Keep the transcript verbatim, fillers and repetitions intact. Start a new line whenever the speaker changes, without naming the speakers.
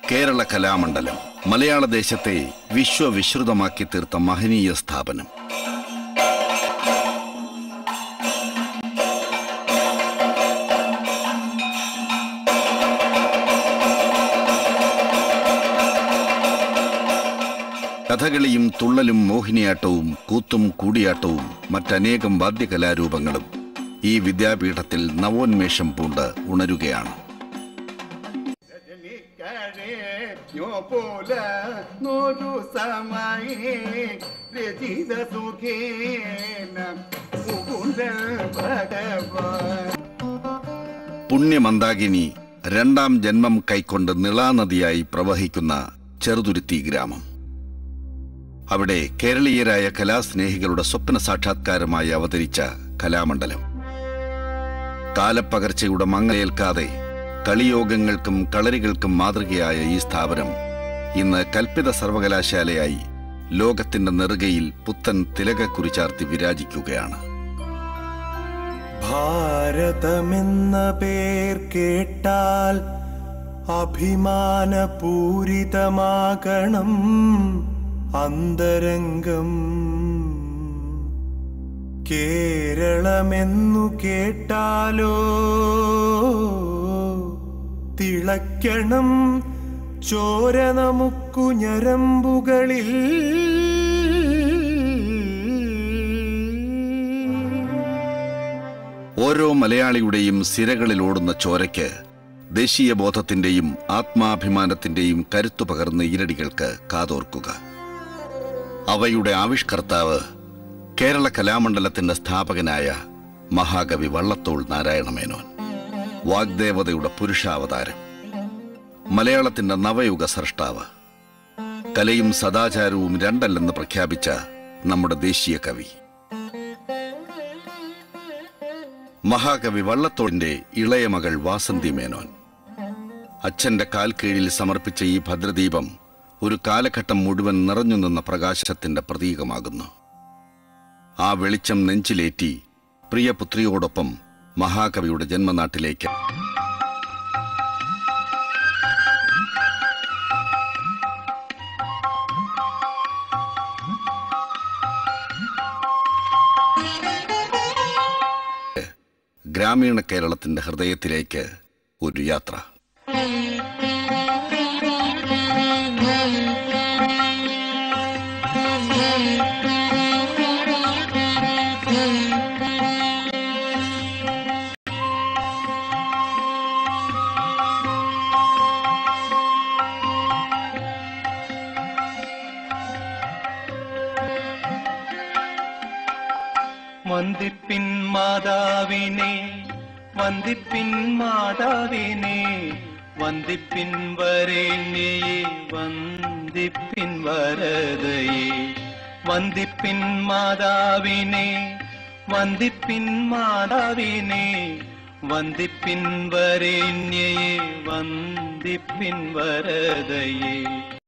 കേരള കലാമണ്ഡലം മലയാള ദേശത്തെ വിശ്വവിശ്രുതമാക്കി തീർത്ത മഹനീയ സ്ഥാപനം. കഥകളിയും തുള്ളലും മോഹിനിയാട്ടവും കൂത്തും കൂടിയാട്ടവും മറ്റനേകം വാദ്യകലാരൂപങ്ങളും ഈ വിദ്യാപീഠത്തിൽ നവോന്മേഷം പൂണ്ട് ഉണരുകയാണ്. പുണ്യമന്ദാകിനി രണ്ടാം ജന്മം കൈക്കൊണ്ട് നിളാനദിയായി പ്രവഹിക്കുന്ന ചെറുതുരുത്തി ഗ്രാമം. അവിടെ കേരളീയരായ കലാസ്നേഹികളുടെ സ്വപ്ന സാക്ഷാത്കാരമായി അവതരിച്ച കലാമണ്ഡലം. കാലപ്പകർച്ചയുടെ മങ്ങലേൽക്കാതെ കളിയോഗങ്ങൾക്കും കളരികൾക്കും മാതൃകയായ ഈ സ്ഥാപനം ഇന്ന് കൽപ്പിത സർവകലാശാലയായി ലോകത്തിന്റെ നെറുകയിൽ പുത്തൻ തിലകക്കുറി ചാർത്തി വിരാജിക്കുകയാണ്.
ഭാരതമെന്ന പേർ കേട്ടാൽ അഭിമാനപൂരിതമാകണം അന്തരംഗം. കേരളമെന്നു കേട്ടാലോ തിളയ്ക്കണം ചോര നമുക്കു ഞരമ്പുകളിൽ.
ഓരോ മലയാളിയുടെയും സിരകളിൽ ഓടുന്ന ചോരയ്ക്ക് ദേശീയ ബോധത്തിന്റെയും ആത്മാഭിമാനത്തിന്റെയും കരുത്തു പകർന്ന ഈരടികൾക്ക് കാതോർക്കുക. അവയുടെ ആവിഷ്കർത്താവ് കേരള കലാമണ്ഡലത്തിന്റെ സ്ഥാപകനായ മഹാകവി വള്ളത്തോൾ നാരായണമേനോൻ. വാഗ്ദേവതയുടെ പുരുഷാവതാരം, മലയാളത്തിന്റെ നവയുഗ സ്രഷ്ടാവ്, കലയും സദാചാരവും രണ്ടല്ലെന്ന് പ്രഖ്യാപിച്ച നമ്മുടെ ദേശീയ കവി. മഹാകവി വള്ളത്തോളിന്റെ ഇളയ മകൾ വാസന്തി മേനോൻ. അച്ഛന്റെ കാൽ കീഴിൽ സമർപ്പിച്ച ഈ ഭദ്രദീപം ഒരു കാലഘട്ടം മുഴുവൻ നിറഞ്ഞു നിന്ന പ്രകാശത്തിന്റെ പ്രതീകമാകുന്നു. ആ വെളിച്ചം നെഞ്ചിലേറ്റി പ്രിയപുത്രിയോടൊപ്പം മഹാകവിയുടെ ജന്മനാട്ടിലേക്ക് ഗ്രാമീണ കേരളത്തിന്റെ ഹൃദയത്തിലേക്ക് ഒരു യാത്ര.
വന്ദിപ്പിൻ മാതാവിനെ വന്ദിപ്പിൻ മാതാവിനെ വന്ദിപ്പിൻ വരേണ്യയെ വന്ദിപ്പിൻ വരദയെ. വന്ദിപ്പിൻ മാതാവിനെ വന്ദിപ്പിൻ മാതാവിനെ വന്ദിപ്പിൻ വരേണ്യയെ വന്ദിപ്പിൻ വരദയെ.